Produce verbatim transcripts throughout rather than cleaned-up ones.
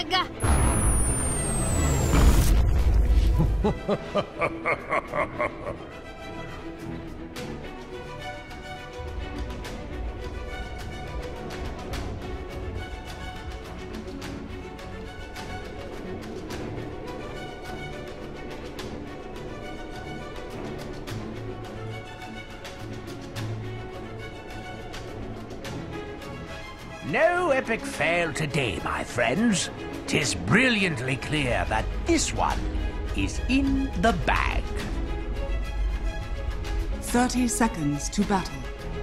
bag! No epic fail today, my friends. 'Tis brilliantly clear that this one is in the bag. Thirty seconds to battle.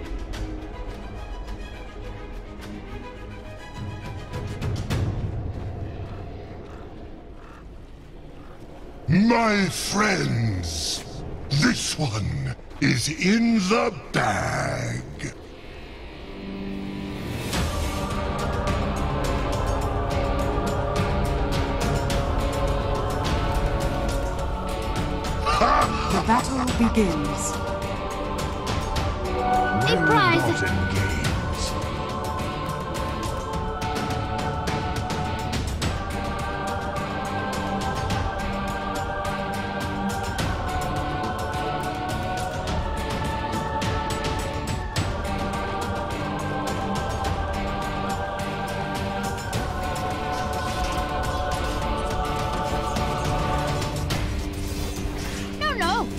My friends, this one is in the bag. The battle begins. A prize! Not games. No, no!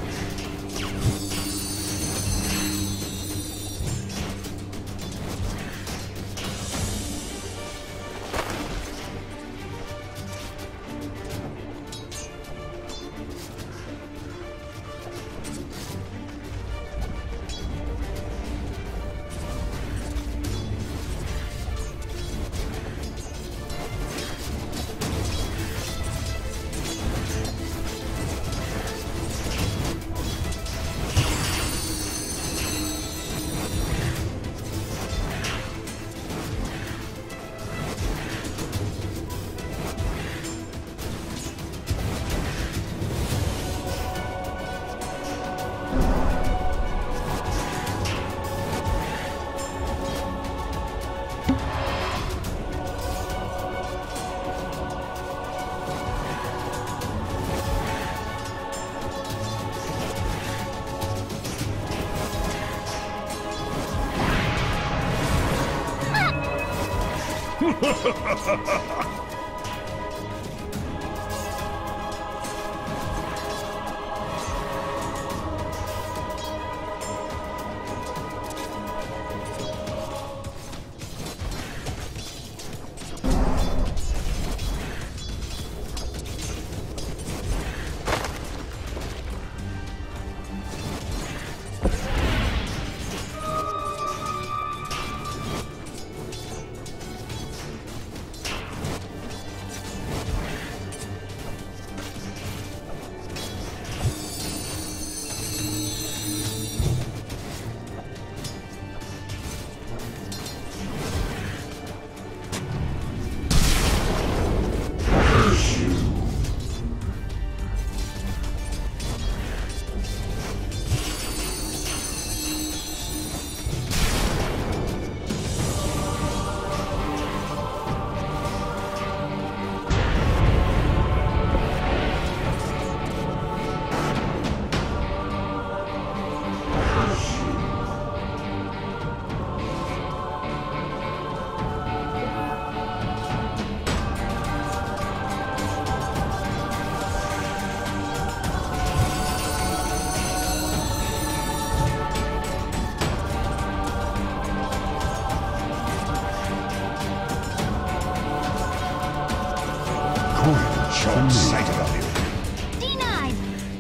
Short sighted of you. Denied!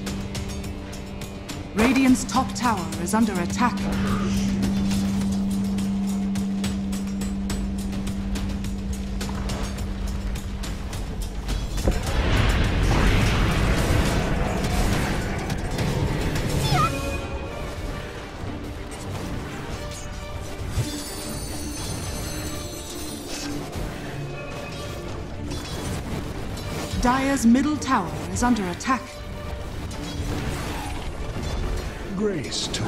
Radiant's top tower is under attack. Dire's middle tower is under attack. Grace to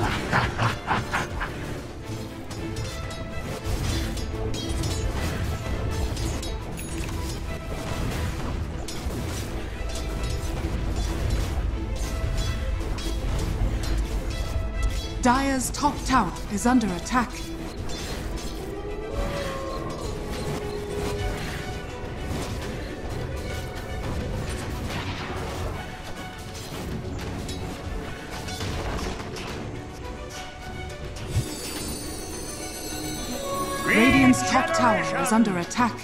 Dire's top tower is under attack. Radiant's top tower is under attack.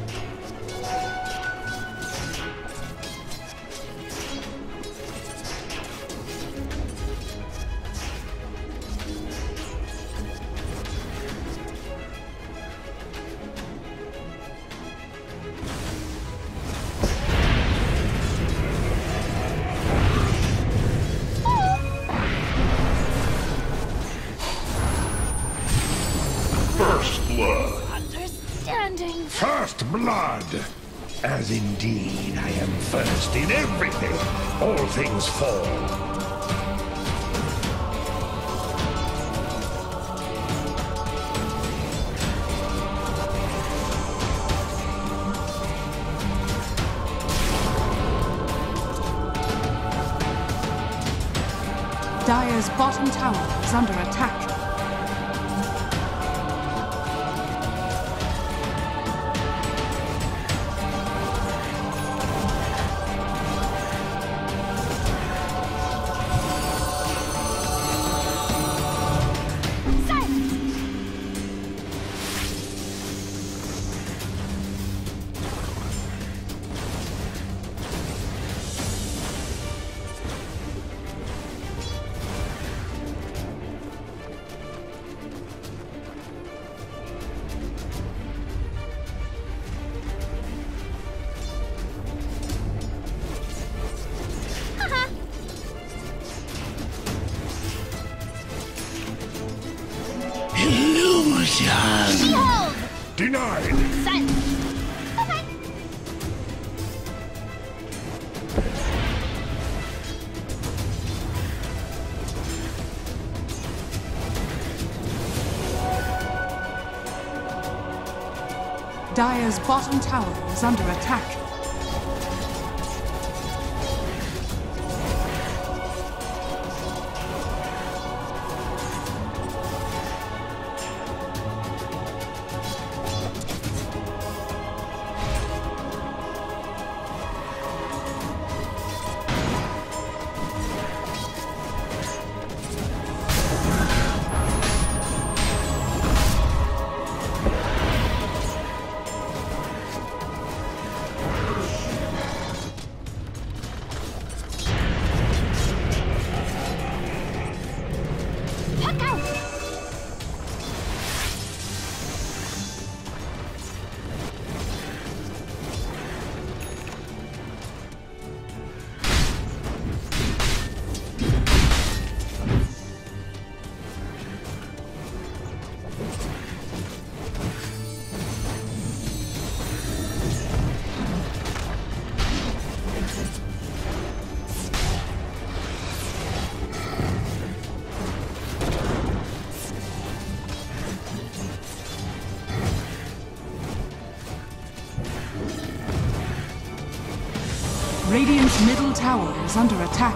First blood. Understanding. First blood. As indeed I am first in everything. All things fall. Dire's bottom tower is under attack. Illusion! Behold! Denied! Silence! Okay. Dire's bottom tower is under attack. Radiant's middle tower is under attack.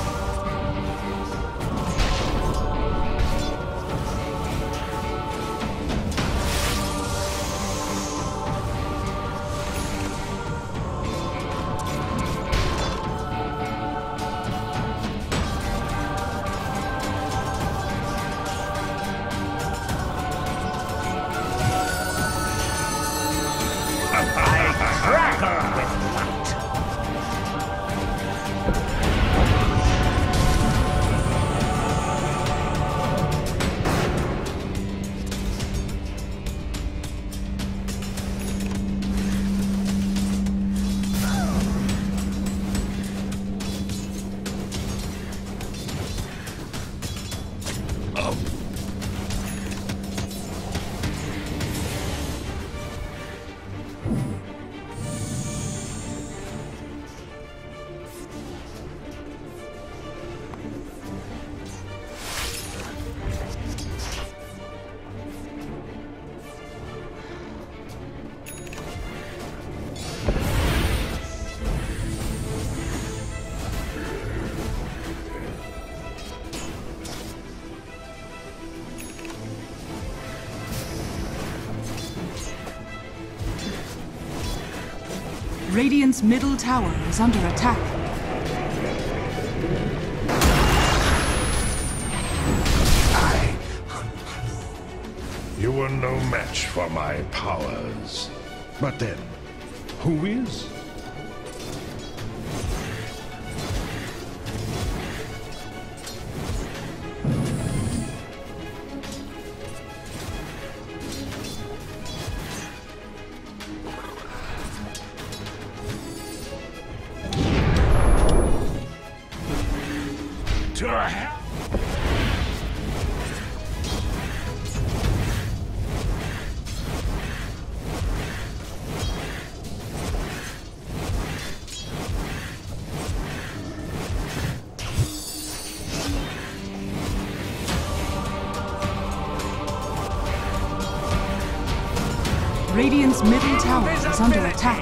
Crackle with light. Radiant's middle tower is under attack. I conclude you were no match for my powers. But then, who is? To hell! Radiant's middle tower is under attack.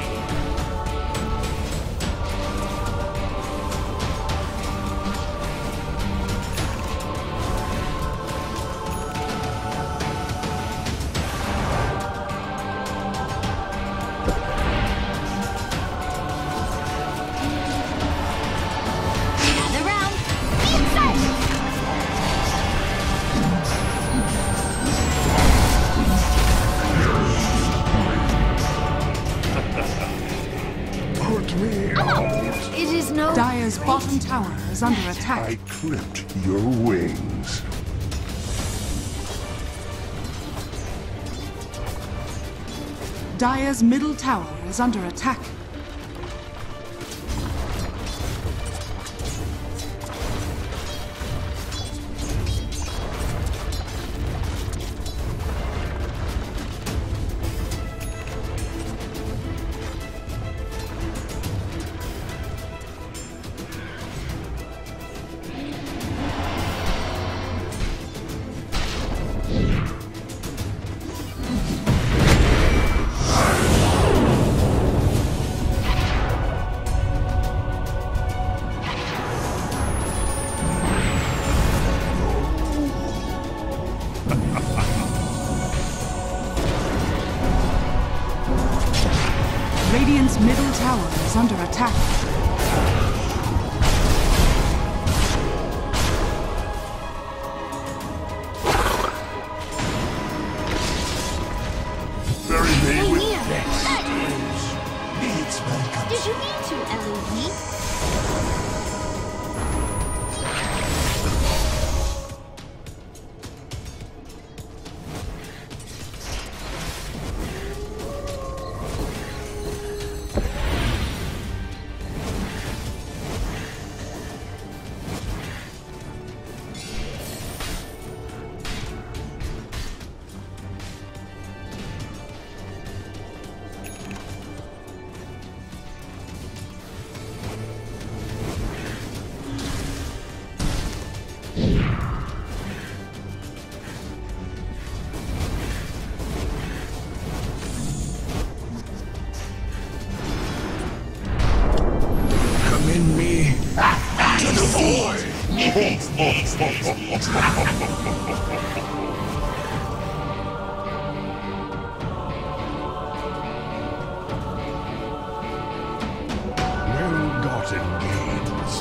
Gather round. Be inside. Put me out! It is no. Dire's bottom tower is under attack. I clipped your wings. Dire's middle tower is under attack. Radiant's middle tower is under attack. Bury me Hey, with Mia. next. Needs welcome. Did you mean to, Eloise? Commend me to the void. Well-gotten gains.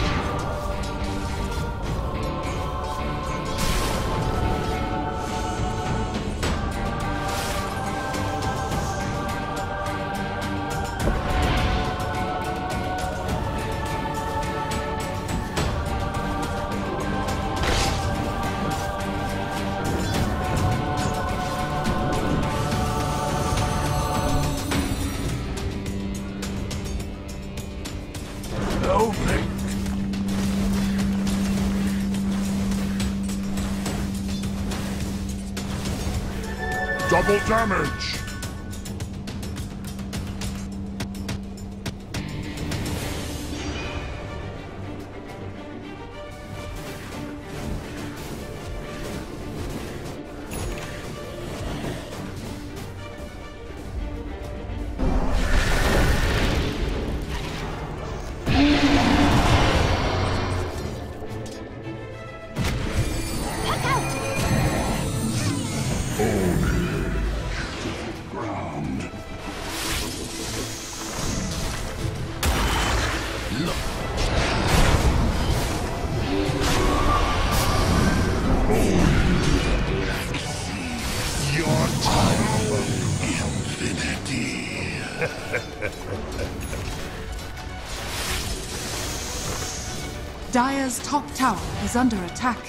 Open. Double damage. Dire's top tower is under attack.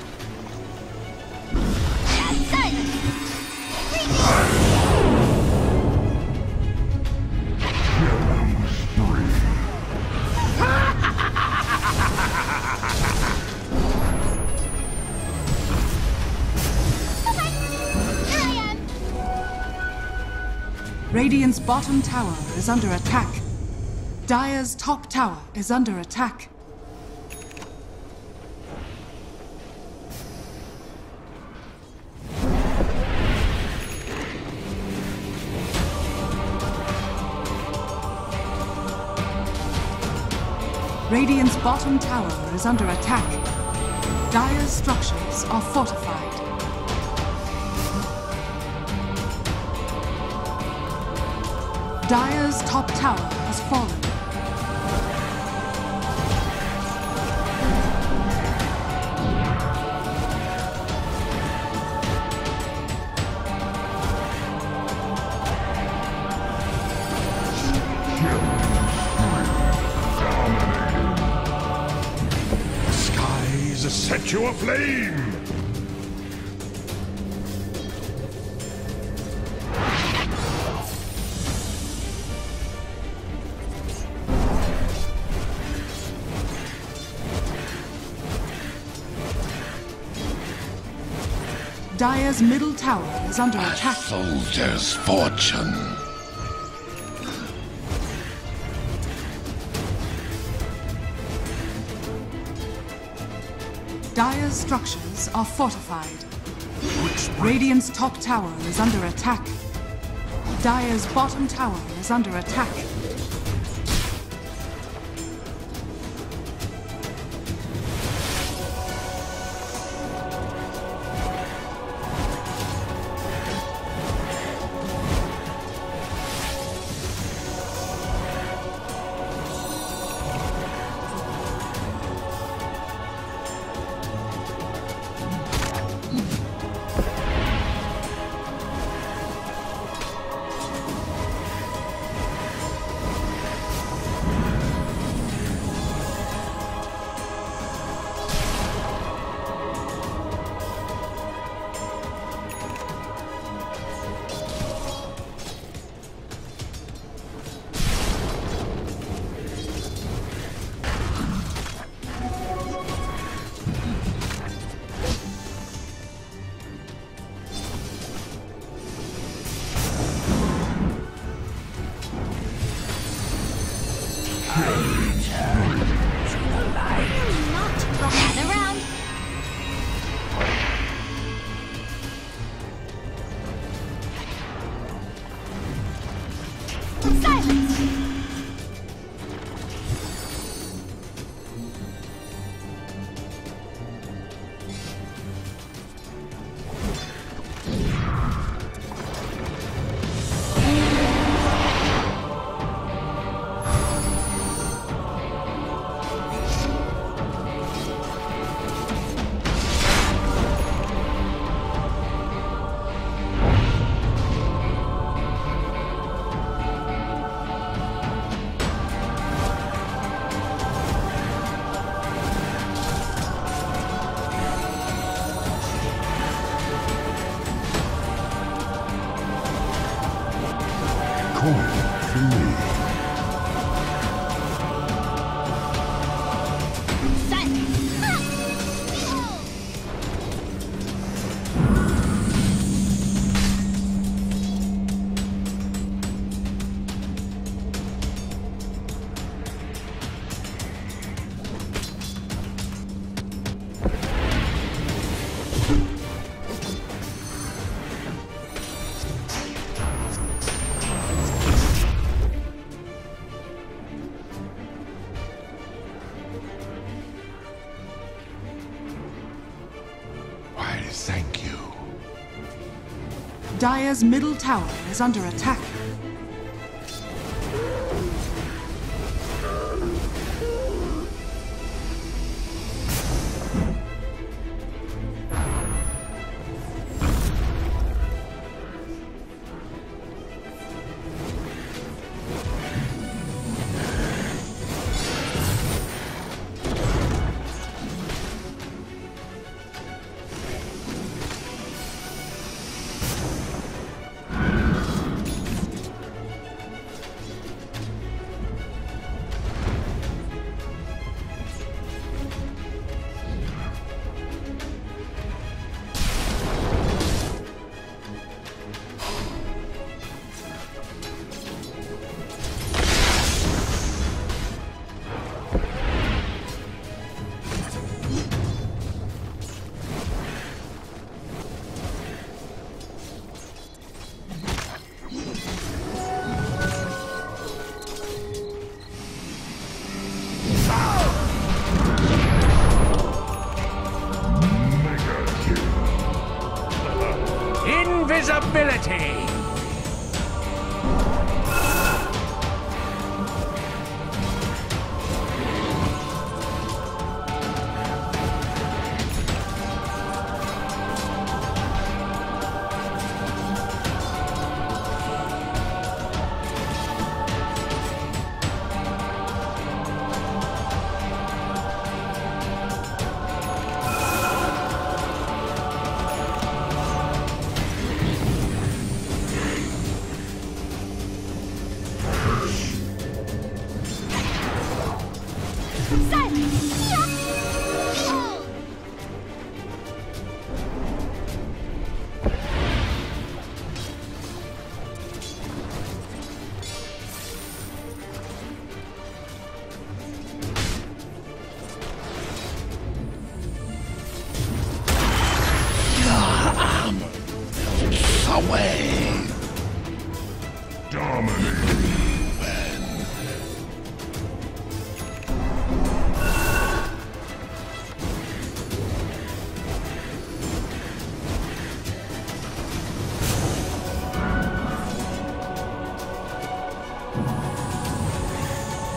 Radiant's bottom tower is under attack. Dire's top tower is under attack. Radiant's bottom tower is under attack. Dire's structures are fortified. Dire's top tower has fallen. The skies set you aflame! Dire's middle tower is under attack. Soldier's fortune. Dire's structures are fortified. Radiant's top tower is under attack. Dire's bottom tower is under attack. Thank you. Dire's middle tower is under attack.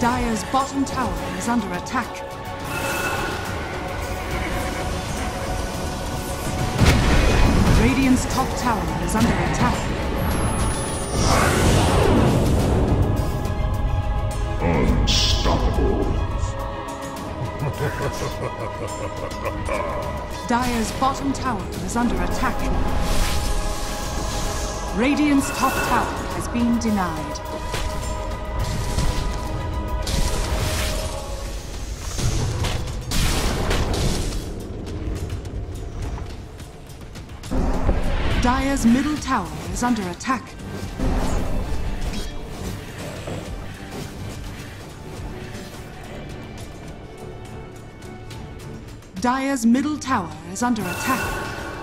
Dire's bottom tower is under attack. Radiant's top tower is under attack. Unstoppable. Dire's bottom tower is under attack. Radiant's top tower has been denied. Dire's middle tower is under attack. Dire's middle tower is under attack.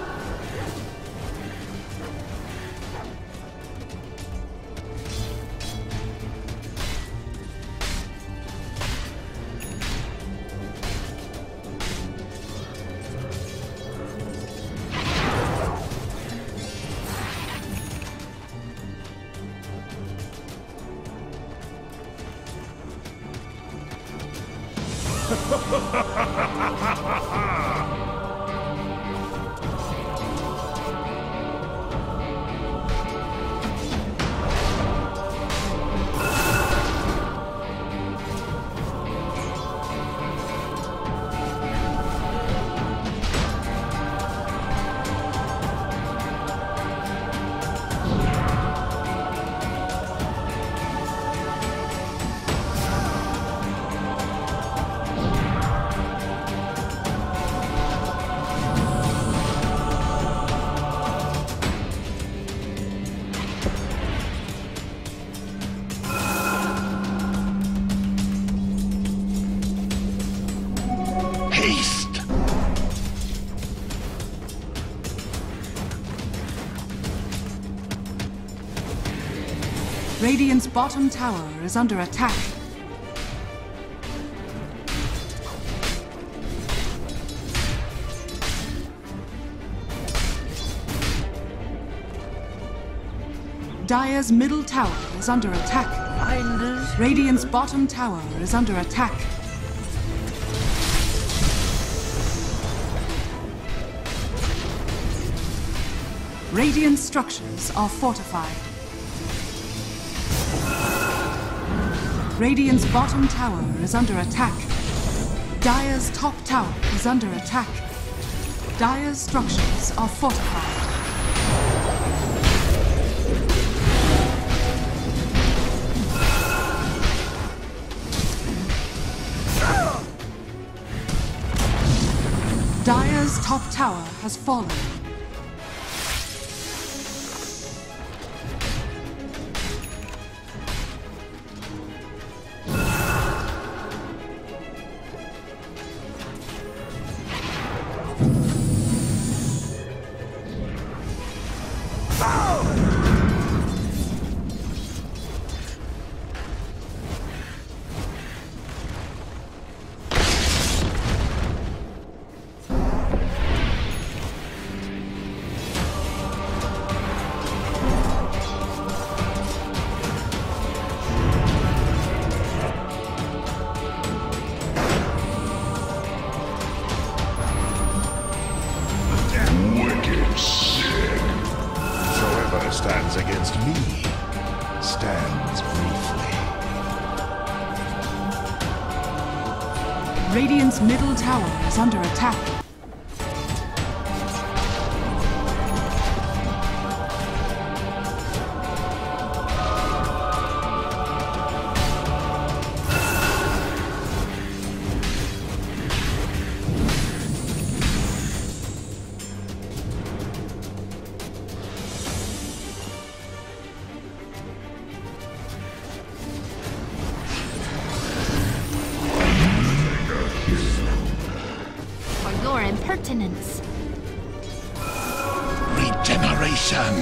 Radiant's bottom tower is under attack. Dire's middle tower is under attack. Radiant's bottom tower is under attack. Radiant structures are fortified. Radiant's bottom tower is under attack. Dire's top tower is under attack. Dire's structures are fortified. Dire's top tower has fallen. Stands against me, stands briefly. Radiant's middle tower is under attack. Your impertinence. Regeneration.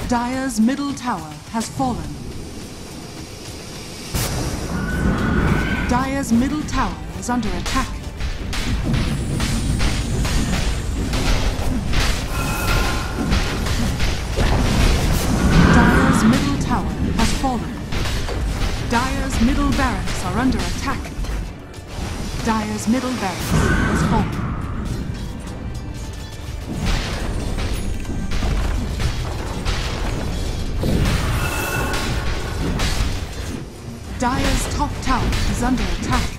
Dire's middle tower has fallen. Dire's middle tower is under attack. Dire's middle tower has fallen. Dire's middle barracks are under attack. Dire's middle barracks has fallen. Dire's top tower is under attack.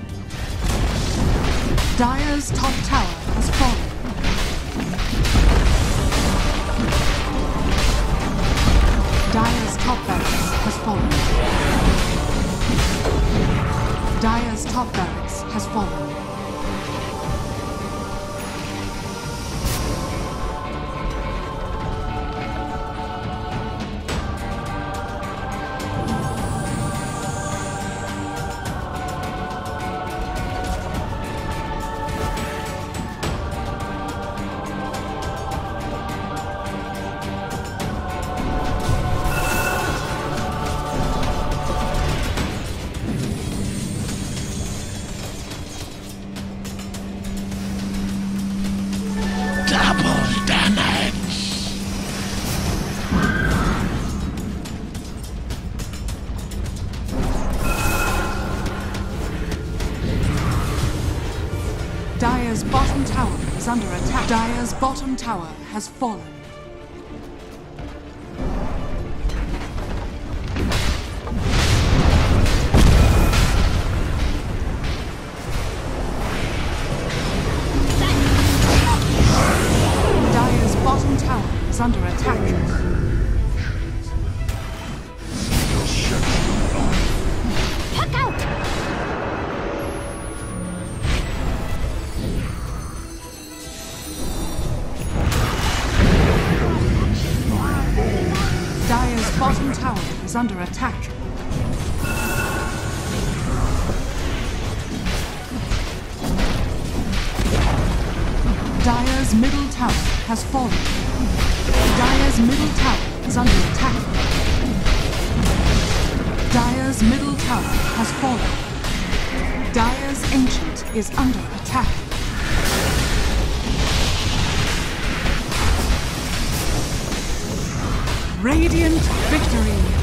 Dire's top tower has fallen. Dire's top barracks has fallen. Dire's top barracks has fallen. Dire's bottom tower is under attack. Dire's bottom tower has fallen. Dire's bottom tower is under attack. Puck out! Dire's bottom tower is under attack. Dire's middle tower has fallen. Dire's middle tower is under attack. Dire's middle tower has fallen. Dire's ancient is under attack. Radiant victory!